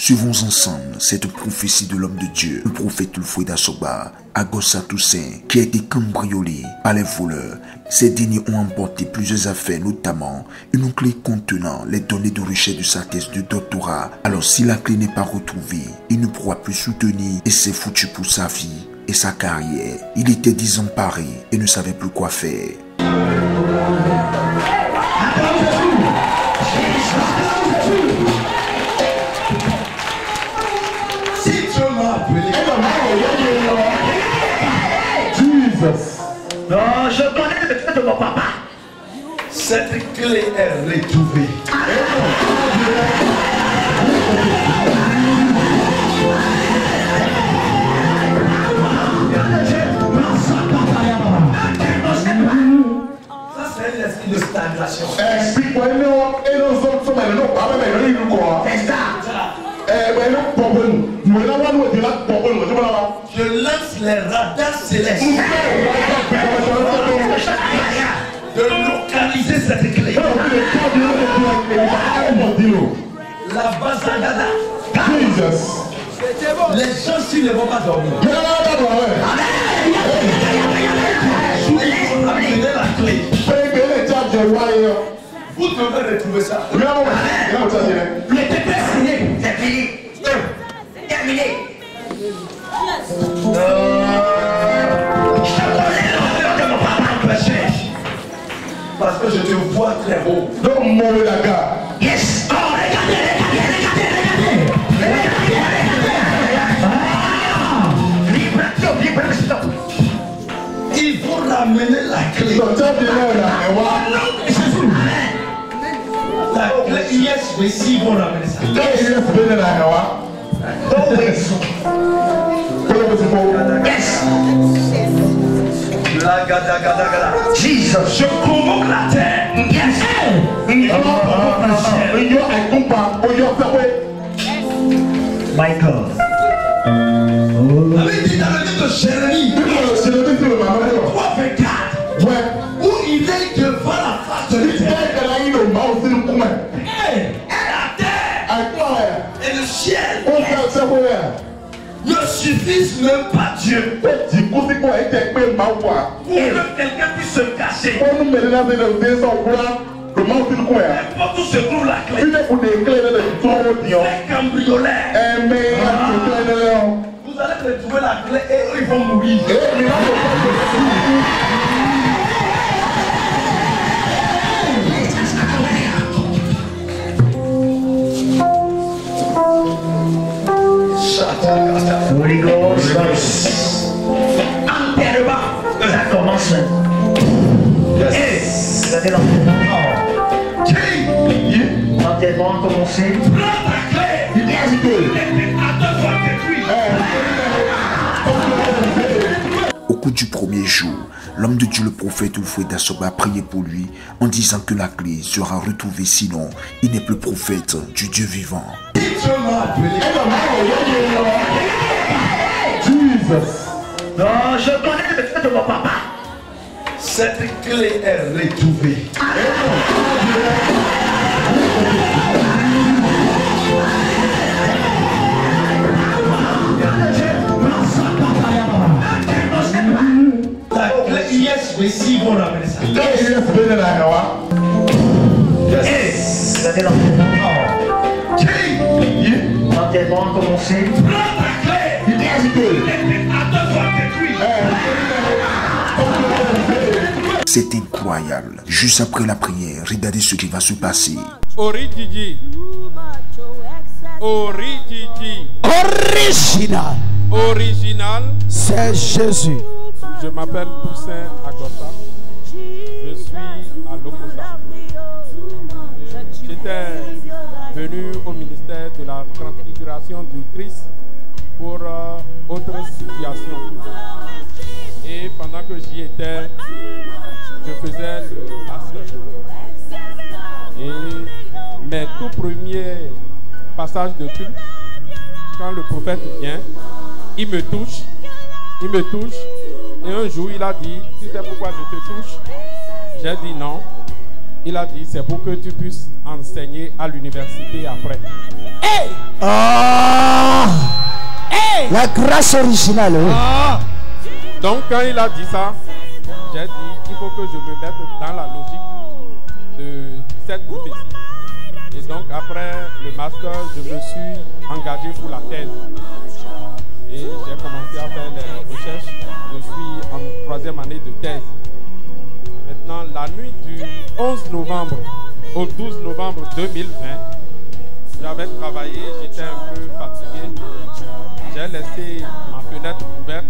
Suivons ensemble cette prophétie de l'homme de Dieu, le prophète Wilfred Asobah, à Gossa Toussaint, qui a été cambriolé par les voleurs. Ces derniers ont emporté plusieurs affaires, notamment une clé contenant les données de recherche de sa thèse de doctorat. Alors si la clé n'est pas retrouvée, il ne pourra plus soutenir et c'est foutu pour sa vie et sa carrière. Il était désemparé et ne savait plus quoi faire. Non, je connais le truc de mon papa. Cette clé est retrouvée. Ça, c'est un esprit de stagnation. Je lance les radars célestes de localiser cette clé. La Bazagada. Les gens s'ils ne vont pas dormir. Amenez la clé. Vous devez retrouver ça. Le pépé est signé. C'est fini. Terminé. Je connais l'honneur de mon papa en péché. Parce que je te vois très haut. Yes. Oh, regardez. Libre, stop. Il faut ramener la clé. La clé, yes, mais s'ils vont ramener ça. Yes. La gada. Jesus. Je convoque la terre. Yes. My God. Avez dit dans le livre de Jérémie 3:24 où il est devant la face de l'Éternel. La terre et le ciel ne suffisent même pas Dieu pour que quelqu'un puisse se cacher. N'importe où se trouve la clé. Les cambrioleurs. Vous allez retrouver la clé et eux ils vont mourir. Holy Ghost. Enterrement. Ça commence. Yes. Regardez l'enterrement. L'enterrement a commencé. Prends ta clé. Bien idée. Au cours du premier jour, l'homme de Dieu, le prophète Wilfred Asobah, a prié pour lui en disant que la clé sera retrouvée, sinon il n'est plus prophète du Dieu vivant. Non, je connais le truc de mon papa. Cette clé est retrouvée. La clé, yes, mais s'ils vont ramener ça. Yes. Regardez l'enterrement. L'enterrement a commencé. Prends ta clé. Bien idée. C'est incroyable. Juste après la prière, regardez ce qui va se passer. Original. C'est Jésus. Je m'appelle Toussaint Agossa. Je suis à Lokossa. J'étais venu au ministère de la transfiguration du Christ pour autre situation. Et pendant que j'y étais, je faisais le master. Et mes tout premiers passages de culte, quand le prophète vient, il me touche. Et un jour, il a dit, tu sais pourquoi je te touche? J'ai dit non. Il a dit, c'est pour que tu puisses enseigner à l'université après. Hey! Hey. La grâce originale. Oui. Donc quand il a dit ça, j'ai dit il faut que je me mette dans la logique de cette prophétie. Et donc après le master, je me suis engagé pour la thèse. Et j'ai commencé à faire les recherches. Je suis en 3e année de thèse. Maintenant, la nuit du 11 novembre au 12 novembre 2020, j'avais travaillé, j'étais un peu fatigué. J'ai laissé ma fenêtre ouverte.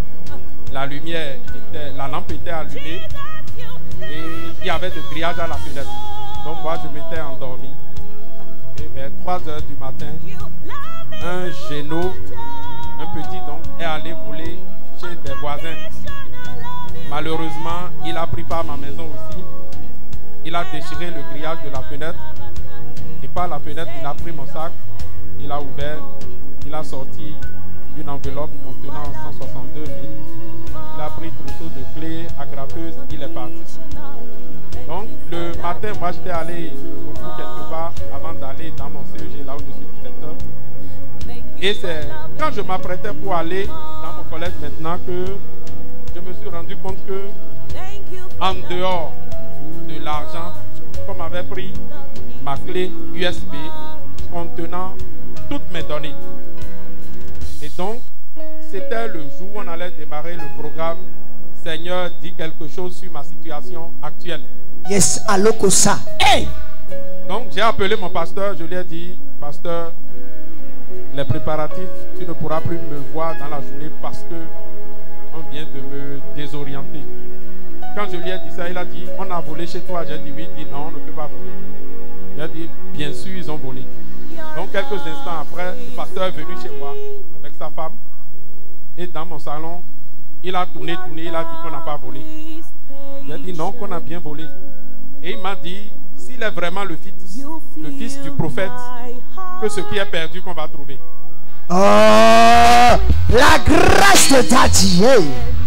La lampe était allumée et il y avait de grillage à la fenêtre. Donc moi, je m'étais endormi. Et vers 3 heures du matin, un génot, un petit donc, est allé voler chez des voisins. Malheureusement, il a pris par ma maison aussi. Il a déchiré le grillage de la fenêtre. Et par la fenêtre, il a pris mon sac. Il a ouvert. Il a sorti une enveloppe contenant 162 000. Il a pris un trousseau de clés agrafeuses. Il est parti. Donc, le matin, moi, j'étais allé beaucoup quelque part avant d'aller dans mon CEG, là où je suis directeur. Et c'est quand je m'apprêtais pour aller dans mon collège maintenant que je me suis rendu compte que en dehors de l'argent, qu'on m'avait pris ma clé USB contenant toutes mes données. Et donc, c'était le jour où on allait démarrer le programme Seigneur dit quelque chose sur ma situation actuelle. Yes, alokosa. Hey! Donc, j'ai appelé mon pasteur, je lui ai dit, pasteur, les préparatifs, tu ne pourras plus me voir dans la journée parce que on vient de me désorienter. Quand je lui ai dit ça, il a dit, on a volé chez toi. J'ai dit oui, il dit non, on ne peut pas voler. J'ai dit, bien sûr, ils ont volé. Donc quelques instants après, le pasteur est venu chez moi avec sa femme. Et dans mon salon, il a tourné, il a dit qu'on n'a pas volé. J'ai dit non, qu'on a bien volé. Et il m'a dit, s'il est vraiment le fils du prophète, que ce qui est perdu qu'on va trouver. Oh, la grâce de ta Dieu.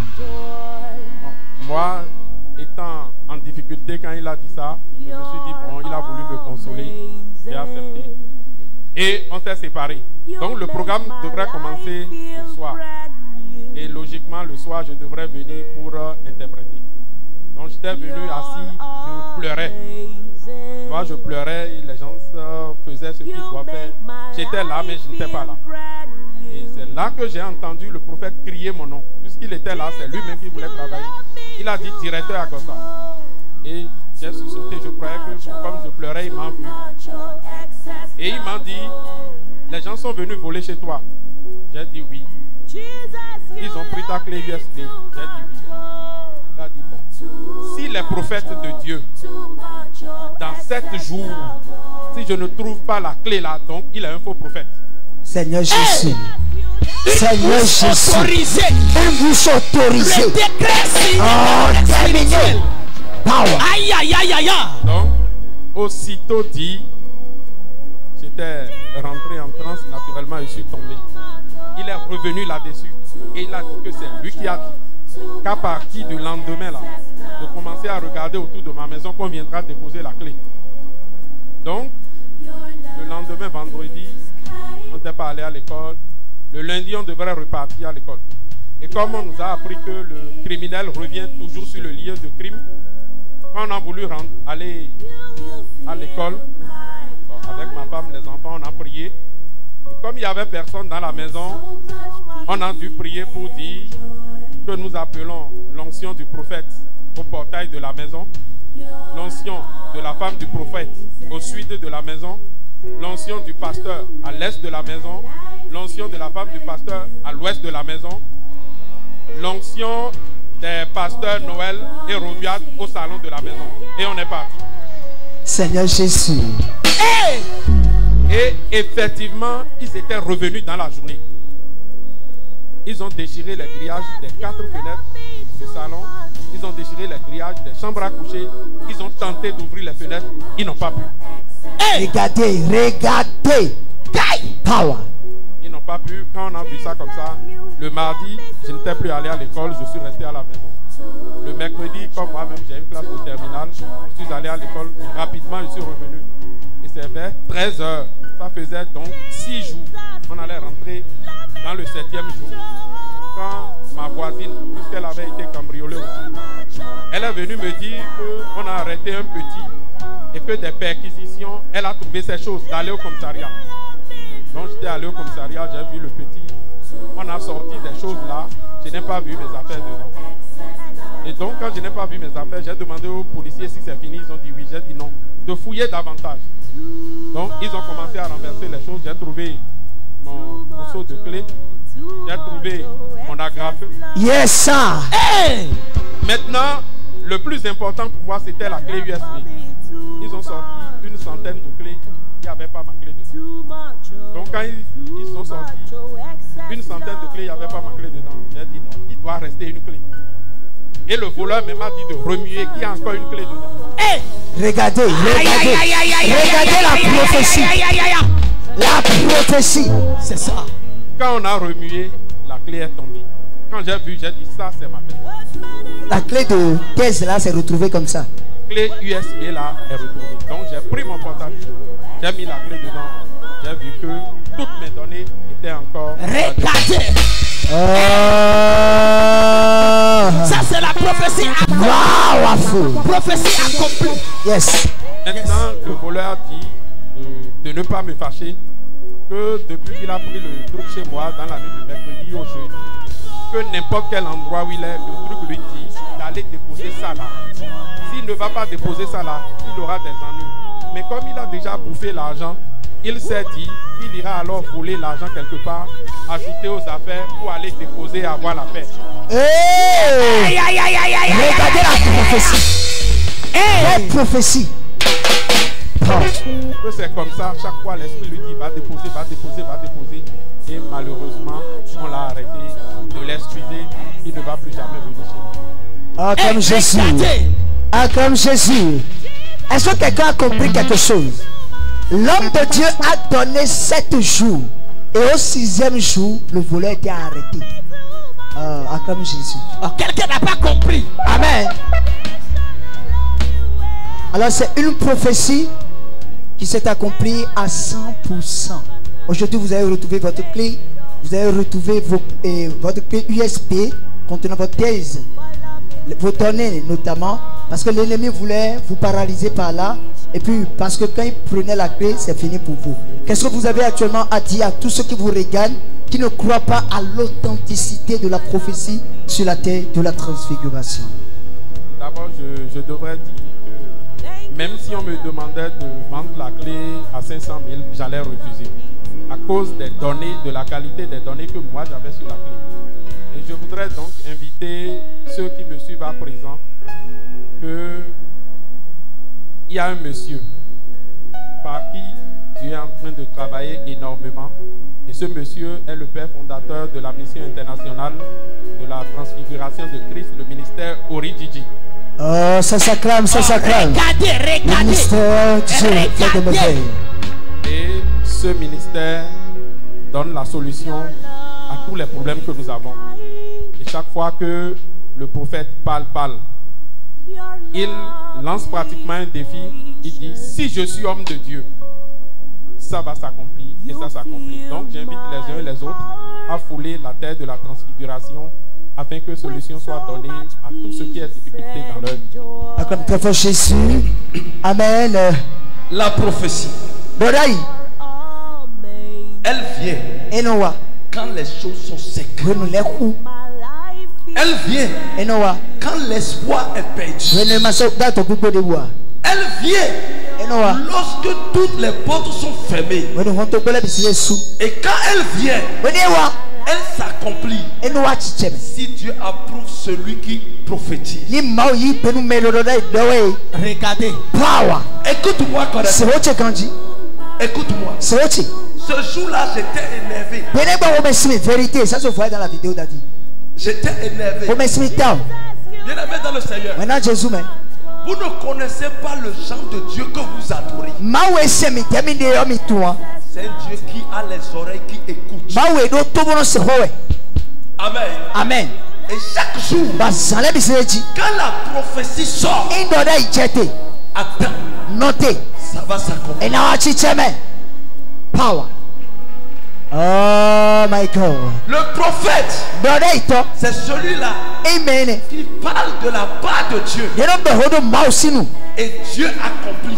Moi, étant en difficulté quand il a dit ça, je me suis dit, bon, il a voulu me consoler. J'ai accepté. Et on s'est séparés. Donc le programme devrait commencer le soir. Et logiquement, le soir, je devrais venir pour interpréter. Donc j'étais venu assis, je pleurais. Moi, je pleurais et les gens faisaient ce qu'ils doivent faire. J'étais là, mais je n'étais pas là. Et c'est là que j'ai entendu le prophète crier mon nom. Puisqu'il était là, c'est lui-même qui voulait travailler. Il a dit directeur à Gossa. Et j'ai sursauté, je croyais que comme je pleurais, il m'a vu. Et il m'a dit, les gens sont venus voler chez toi. J'ai dit oui. Ils ont pris ta clé USB. J'ai dit oui. Il a dit bon. Si les prophètes de Dieu, dans 7 jours, si je ne trouve pas la clé là, donc il est un faux prophète. Seigneur Jésus. Seigneur Jésus. Une bouche autorisée. Le décret terminé. Power. Aïe, aïe, aïe, aïe. Donc, aussitôt dit, j'étais rentré en transe, naturellement, je suis tombé. Il est revenu là-dessus et il a dit que c'est lui qui a dit qu'à partir du lendemain, là, je commençais à regarder autour de ma maison qu'on viendra déposer la clé. Donc, le lendemain, vendredi, on n'était pas allé à l'école. Le lundi, on devrait repartir à l'école. Et comme on nous a appris que le criminel revient toujours sur le lieu de crime, quand on a voulu aller à l'école, avec ma femme, les enfants, on a prié. Et comme il n'y avait personne dans la maison, on a dû prier pour dire que nous appelons l'onction du prophète au portail de la maison, l'onction de la femme du prophète au sud de la maison, l'onction du pasteur à l'est de la maison, l'onction de la femme du pasteur à l'ouest de la maison, l'onction des pasteurs Noël et Roviade au salon de la maison. Et on est parti. Seigneur Jésus. Hey! Et effectivement, ils étaient revenus dans la journée. Ils ont déchiré les grillages des 4 fenêtres du salon. Ils ont déchiré les grillages des chambres à coucher. Ils ont tenté d'ouvrir les fenêtres. Ils n'ont pas pu. Hey! Regardez, regardez. Power. Ils n'ont pas pu. Quand on a vu ça comme ça, le mardi, je n'étais plus allé à l'école. Je suis resté à la maison. Le mercredi, comme moi-même, j'ai une classe de terminale. Je suis allé à l'école. Rapidement, je suis revenu. Et servait 13 heures. Ça faisait donc 6 jours. On allait rentrer dans le 7e jour. Quand ma voisine, puisqu'elle avait été cambriolée aussi, elle est venue me dire qu'on a arrêté un petit et que des perquisitions, elle a trouvé ces choses d'aller au commissariat. Donc j'étais allé au commissariat, j'ai vu le petit. On a sorti des choses là. Je n'ai pas vu mes affaires dedans. Et donc quand je n'ai pas vu mes affaires, j'ai demandé aux policiers si c'est fini. Ils ont dit oui. J'ai dit non. De fouiller davantage. Donc ils ont commencé à renverser les choses. J'ai trouvé mon morceau de clé. J'ai trouvé mon agrafe. Yes, sir. Hey! Maintenant, le plus important pour moi, c'était la clé USB. Ils ont sorti une centaine de clés. Il n'y avait pas ma clé dedans. Donc quand ils ont sorti une centaine de clés, il n'y avait pas ma clé dedans. J'ai dit non, il doit rester une clé. Et le voleur m'a dit de remuer qu'il y a encore une clé dedans. Hey! Regardez, regardez. Regardez la prophétie. La prophétie. C'est ça. Quand on a remué, la clé est tombée. Quand j'ai vu, j'ai dit ça c'est ma clé. La clé de thèse là s'est retrouvée comme ça. La clé USB là est retrouvée. Donc j'ai pris mon portable, j'ai mis la clé dedans. J'ai vu que toutes mes données étaient encore. Regardez. Ça c'est la prophétie accomplie. Prophétie accomplie. Yes. Maintenant, le voleur dit de ne pas me fâcher. Que depuis qu'il a pris le truc chez moi dans la nuit du mercredi au jeudi, que n'importe quel endroit où il est, le truc lui dit d'aller déposer ça là. S'il ne va pas déposer ça là, il aura des ennuis. Mais comme il a déjà bouffé l'argent, il s'est dit qu'il ira alors voler l'argent quelque part, ajouter aux affaires pour aller déposer et avoir la paix. Hey! Regardez la prophétie. Quelle prophétie. Que c'est comme ça, chaque fois l'esprit lui dit va déposer, va déposer, va déposer. Et malheureusement, on l'a arrêté, de l'excuser, il ne va plus jamais venir chez nous. Ah, comme Jésus. Ah, comme Jésus. Est-ce que quelqu'un a compris quelque chose? L'homme de Dieu a donné 7 jours. Et au 6e jour, le voleur était arrêté. Ah, comme Jésus. Quelqu'un n'a pas compris. Amen. Alors c'est une prophétie qui s'est accomplie à 100%. Aujourd'hui, vous avez retrouvé votre clé. Vous avez retrouvé votre clé USB contenant votre thèse. Vos données notamment. Parce que l'ennemi voulait vous paralyser par là. Et puis parce que quand il prenait la clé, c'est fini pour vous. Qu'est-ce que vous avez actuellement à dire à tous ceux qui vous regardent, qui ne croient pas à l'authenticité de la prophétie sur la terre de la transfiguration? D'abord, je devrais dire que même si on me demandait de vendre la clé à 500 000, j'allais refuser. À cause des données, de la qualité des données que moi j'avais sur la clé. Et je voudrais donc inviter ceux qui me suivent à présent que il y a un monsieur par qui Dieu est en train de travailler énormément. Et ce monsieur est le père fondateur de la mission internationale de la transfiguration de Christ, le ministère Oridjidji. Oh, ça s'acclame, ça s'acclame. Regardez. Ministère Dieu, fait de merveille. Et ce ministère donne la solution à tous les problèmes que nous avons. Et chaque fois que le prophète parle, il lance pratiquement un défi. Il dit, si je suis homme de Dieu, ça va s'accomplir et ça s'accomplit. Donc j'invite les uns et les autres à fouler la terre de la transfiguration afin que solution soit donnée à tout ce qui est difficulté dans leur vie. Comme très fort Jésus. Amen. La prophétie, Boraï. elle vient Et Noah. quand les choses sont secs. Nous les coups. Elle vient Et Noah. quand l'espoir est perdu. Venez m'asseoir dans ton de bois. Elle vient Et Noah. lorsque toutes les portes sont fermées. Venez on te coller des sous. Et quand elle vient, Venez voir. elle s'accomplit. Et Noah tchem. Si Dieu approuve celui qui prophétise. Ni maui penu melodai dowe. Regardez. Power. Écoute-moi C'est correctement. votre kandi. Écoute-moi. C'est votre. Ce jour-là, j'étais énervé. Venez voir vos messieurs, vérité. Ça se voit dans la vidéo d'Adi. J'étais énervé. Vos messieurs down. Bien aimé dans le Seigneur. Maintenant Jésus mais. Vous ne connaissez pas le genre de Dieu que vous adorez. Mawe semi temi de yomi toi. C'est un Dieu qui a les oreilles qui écoutent. Mawe do to bono se howe. Amen. Amen. Et chaque jour, Bazale biseji. quand la prophétie sort, Indoda ichete. attends. Notez. Ça va s'accomplir. Power. Oh my God. Le prophète, c'est celui-là Amen. qui parle de la part de Dieu. Et Dieu accomplit.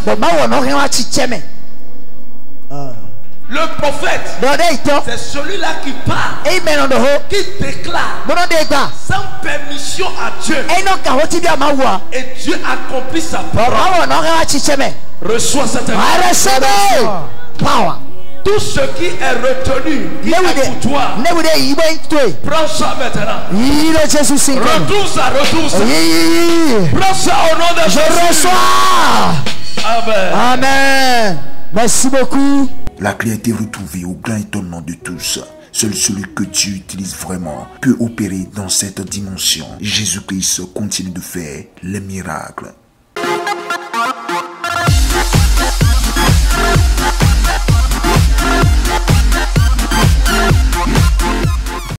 Le prophète, c'est celui-là qui parle, qui déclare sans permission à Dieu. Et Dieu accomplit sa parole. Reçois cette Power. Tout ce qui est retenu, qui est pour toi, prends ça maintenant. Retourne ça, retourne ça. Prends ça au nom de Jésus. Je reçois. Amen. Amen. Merci beaucoup. La clé a été retrouvée au grand étonnement de tous. Seul celui que Dieu utilise vraiment peut opérer dans cette dimension. Jésus-Christ continue de faire les miracles.